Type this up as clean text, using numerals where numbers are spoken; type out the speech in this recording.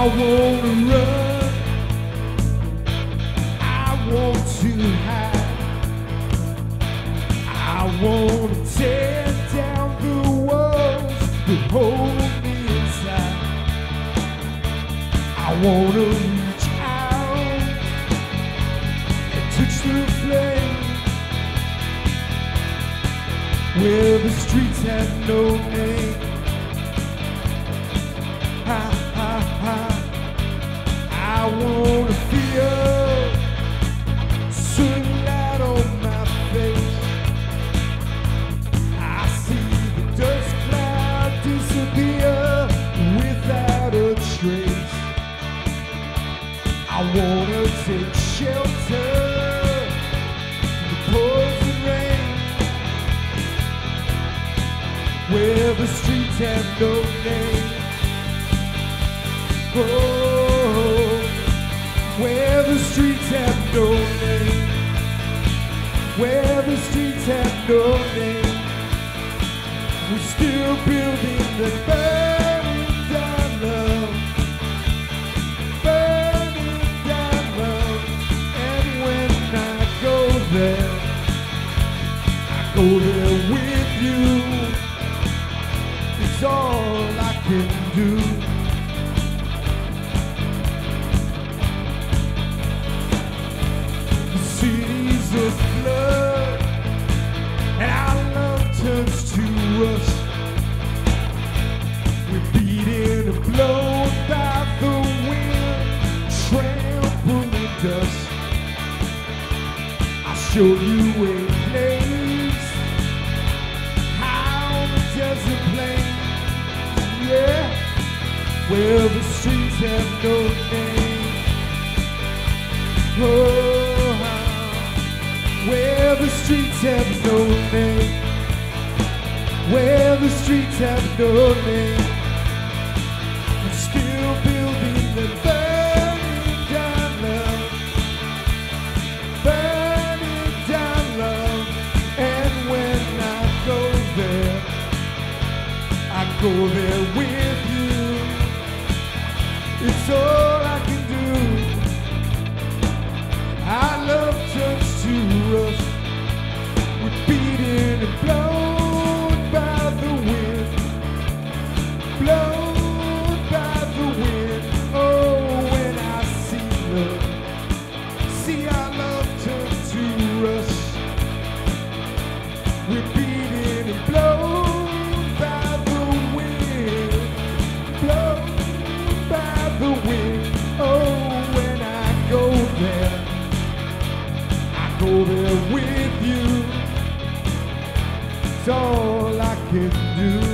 wanna run, I want to hide, I wanna tear down the walls that hold me inside. I wanna reach out and touch the flame where the streets have no name. I wanna feel sunlight on my face. I see the dust cloud disappear without a trace. I wanna take shelter from the poison rain where the streets have no name. Oh, where the streets have no name, where the streets have no name. We're still building the burning down love, burning down love. And when I go there, I go there with you. It's all I can do. Cities of blood, and our love turns to rust. We're beaten and blown by the wind, trampled in dust. I'll show you a place out on the desert plain, yeah, where the streets have no name. Oh, where the streets have no name, where the streets have no name. We're still building the burning down love, burning down love. And when I go there, I go there with you. It's all I can do. Our love turns to rust. We're beaten and blown by the wind, blown by the wind. Oh, when I see love, see our love turn to rust. We're beaten and blown by the wind, blown by the wind. Oh, when I go there, go there with you. It's all I can do.